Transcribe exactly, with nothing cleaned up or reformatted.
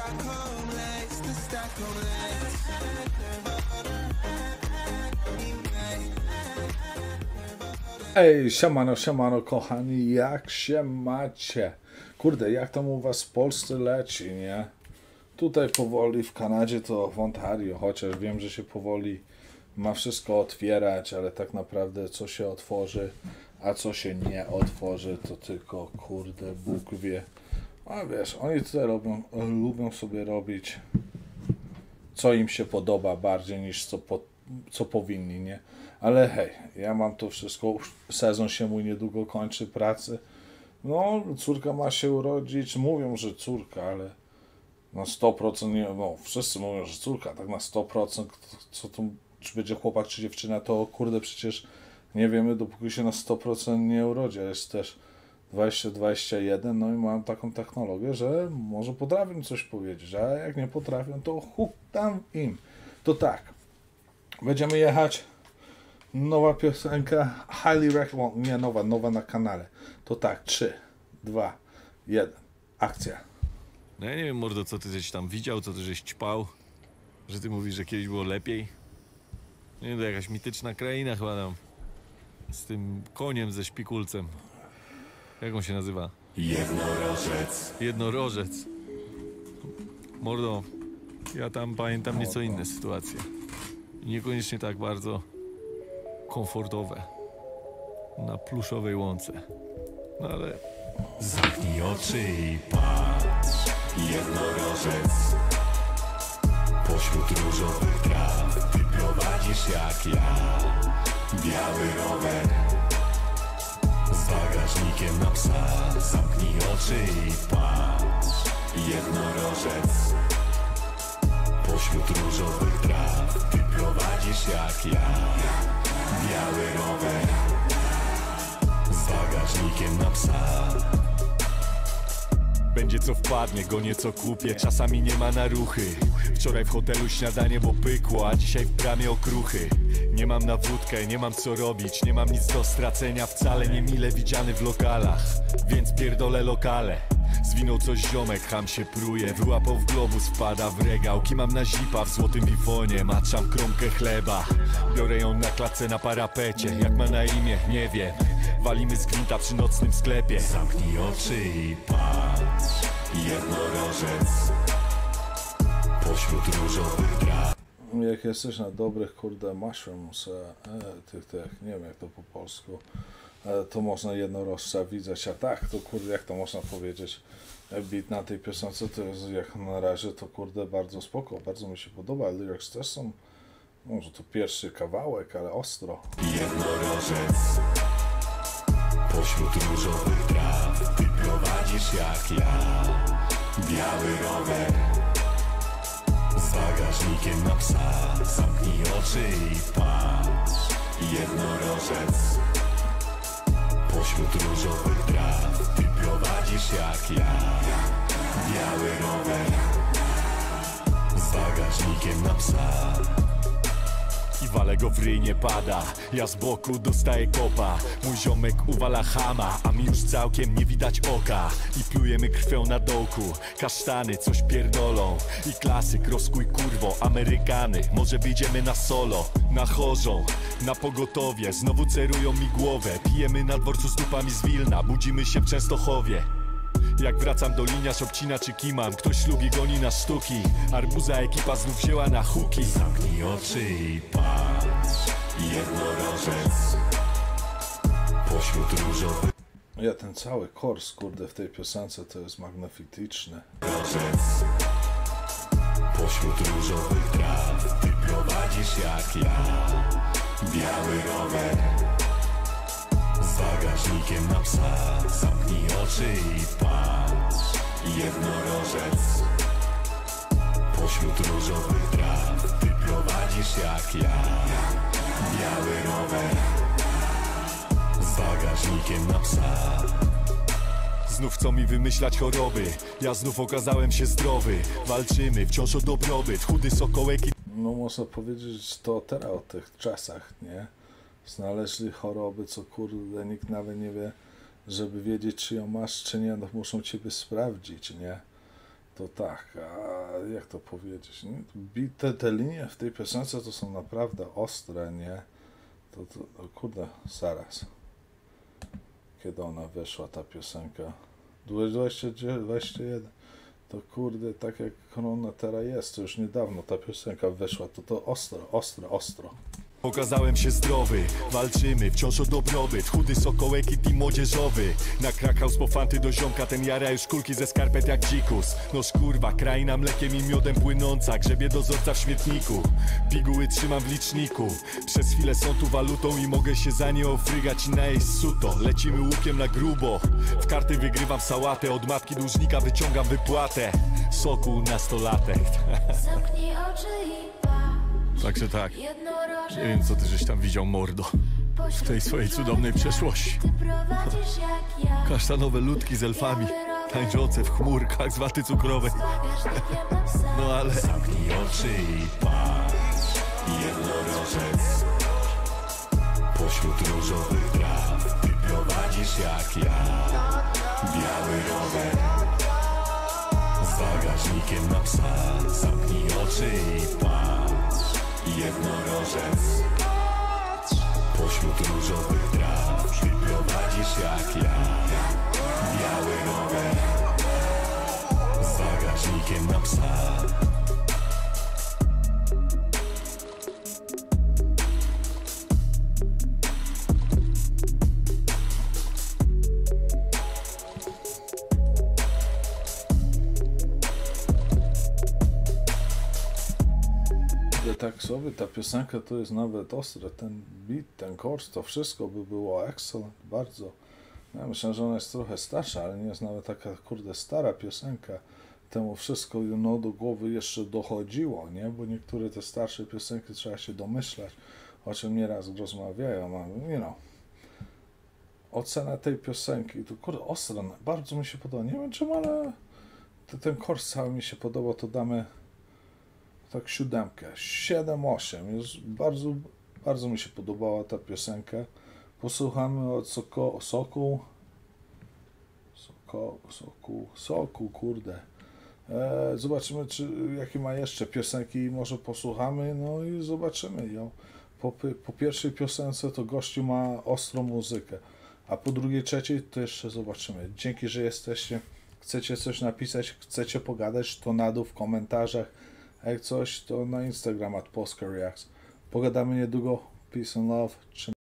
Ej, siemano, siemano kochani, jak się macie? Kurde, jak tam u was w Polsce leci, nie? Tutaj powoli w Kanadzie to w Ontario, chociaż wiem, że się powoli ma wszystko otwierać, ale tak naprawdę co się otworzy, a co się nie otworzy, to tylko kurde Bóg wie. A wiesz, oni tutaj robią, lubią sobie robić co im się podoba bardziej niż co, po, co powinni, nie? Ale hej, ja mam to wszystko, sezon się mój niedługo kończy pracy. No, córka ma się urodzić, mówią, że córka, ale na sto procent nie, no wszyscy mówią, że córka, tak na sto procent, co tu, czy będzie chłopak, czy dziewczyna, to kurde przecież nie wiemy, dopóki się na sto procent nie urodzi, ale jest też dwadzieścia dwadzieścia jeden, no i mam taką technologię, że może potrafią coś powiedzieć, a jak nie potrafią, to huk tam im. To tak, będziemy jechać, nowa piosenka, highly recommend, nie nowa, nowa na kanale. To tak, trzy, dwa, jeden, akcja. No ja nie wiem, mordo, co ty żeś tam widział, co ty żeś ćpał, że ty mówisz, że kiedyś było lepiej. Nie wiem, to jakaś mityczna kraina chyba tam, z tym koniem ze szpikulcem. Jak on się nazywa? Jednorożec. Jednorożec. Mordo, ja tam pamiętam nieco inne sytuacje. I niekoniecznie tak bardzo komfortowe. Na pluszowej łące. No ale... Zamknij oczy i patrz. Jednorożec. Pośród różowych traw ty prowadzisz jak ja. Biały rower z bagażnikiem na psa. Zamknij oczy i patrz. Jednorożec. Pośród różowych traw ty prowadzisz jak ja. Biały rower z bagażnikiem na psa. Będzie co wpadnie, go nieco kupię. Czasami nie ma na ruchy. Wczoraj w hotelu śniadanie, bo pykło, a dzisiaj w bramie okruchy. Nie mam na wódkę, nie mam co robić. Nie mam nic do stracenia, wcale nie mile widziany w lokalach. Więc pierdolę lokale. Zwinął coś ziomek, ham się pruje. Wyłapał w globus, wpada w regał. Kimam na zipa w złotym bifonie. Maczam kromkę chleba. Biorę ją na klatce na parapecie. Jak ma na imię, nie wiem. Walimy z gwinta przy nocnym sklepie. Zamknij oczy i patrz. Jednorożec. Pośród różowych traw. Jak jesteś na dobrych kurde mushrooms, e, tych, tych, nie wiem jak to po polsku, e, to można jednorożca widzieć, a tak, to kurde, jak to można powiedzieć, beat na tej piosence to jest jak na razie to kurde bardzo spoko, bardzo mi się podoba, lyrics też są, może to pierwszy kawałek, ale ostro. Jednorożec. Pośród różowych traw ty prowadzisz jak ja. Biały rower z bagażnikiem na psa. Zamknij oczy i patrz. Jednorożec. Pośród różowych traw ty prowadzisz jak ja. Biały rower z bagażnikiem na psa. I wale go w ryj nie pada. Ja z boku dostaję kopa. Mój ziomek uwala chama, a mi już całkiem nie widać oka. I plujemy krwią na dołku. Kasztany coś pierdolą. I klasyk, rozkuj kurwo, Amerykany. Może wyjdziemy na solo, na chorzą, na pogotowie. Znowu cerują mi głowę. Pijemy na dworcu z dupami z Wilna. Budzimy się w Częstochowie. Jak wracam do liniarz, obcina czy kiman. Ktoś ślugi goni na sztuki. Arbuza ekipa znów wzięła na huki. Zamknij oczy i patrz. Jednorożec. Pośród różowych. Ja ten cały kors kurde w tej piosence to jest magnetyczny. Jednorożec. Pośród różowych traw ty prowadzisz jak ja. Biały rower z bagażnikiem na psa. Zamknij oczy i patrz. Jednorożec. Pośród różowych traw ty prowadzisz jak ja. Biały rower z bagażnikiem na psa. Znów chcą mi wymyślać choroby. Ja znów okazałem się zdrowy. Walczymy wciąż o dobrobyt. Chudy sokołek i... No można powiedzieć to teraz o tych czasach, nie? Znaleźli choroby, co kurde nikt nawet nie wie, żeby wiedzieć czy ją masz czy nie, no muszą ciebie sprawdzić, nie? to tak, a jak to powiedzieć, nie? Te, te linie w tej piosence to są naprawdę ostre, nie? To, to, to kurde, zaraz. Kiedy ona wyszła, ta piosenka? dwadzieścia jeden. To kurde, tak jak ona teraz jest, to już niedawno ta piosenka wyszła, to to ostro, ostro, ostro. Okazałem się zdrowy, walczymy wciąż o dobrobyt. Chudy sokołek i team młodzieżowy. Na Krakhaus po fanty do ziomka, ten jara już kulki ze skarpet jak dzikus. Noż kurwa, kraina mlekiem i miodem płynąca, grzebie dozorca w śmietniku. Piguły trzymam w liczniku, przez chwilę są tu walutą i mogę się za nie ofrygać i najeść suto. Lecimy łukiem na grubo, w karty wygrywam sałatę, od matki dłużnika wyciągam wypłatę. Sokół nastolatek. Zamknij oczy i patrz. Także tak, Jednorożec nie wiem co ty żeś tam widział, mordo, w tej swojej cudownej przeszłości. Ty prowadzisz jak ja. Kasztanowe ludki z elfami, tańczące w chmurkach z waty cukrowej. Z bagażnikiem na psa. No ale Zamknij oczy i patrz. Jednorożec pośród różowych traw. Ty prowadzisz jak ja. Biały rower z bagażnikiem na psa. Zamknij oczy i patrz. Jednorożec pośród różowych traw. Ty prowadzisz jak ja. Biały rower z bagażnikiem na psa. Tak sobie, ta piosenka to jest nawet ostre, ten beat, ten chorus, to wszystko by było excellent, bardzo. Ja myślę, że ona jest trochę starsza, ale nie jest nawet taka, kurde, stara piosenka. Temu wszystko, no, do głowy jeszcze dochodziło, nie? Bo niektóre te starsze piosenki trzeba się domyślać, o czym nieraz rozmawiają, a you know. Ocena tej piosenki, to kurde, ostra, bardzo mi się podoba, nie wiem czym, ale to, ten chorus cały mi się podoba, to damy tak siódemkę, siedem, osiem, jest bardzo, bardzo mi się podobała ta piosenka. Posłuchamy od Soko, Sokół, Soko, Sokół, Sokół, kurde. E, zobaczymy, czy, jakie ma jeszcze piosenki i może posłuchamy, no i zobaczymy ją. Po, po pierwszej piosence to gościu ma ostrą muzykę, a po drugiej, trzeciej to jeszcze zobaczymy. Dzięki, że jesteście, chcecie coś napisać, chcecie pogadać, to na dół w komentarzach. A jak coś, to na Instagram at Polska Reacts. Pogadamy niedługo. Peace and love.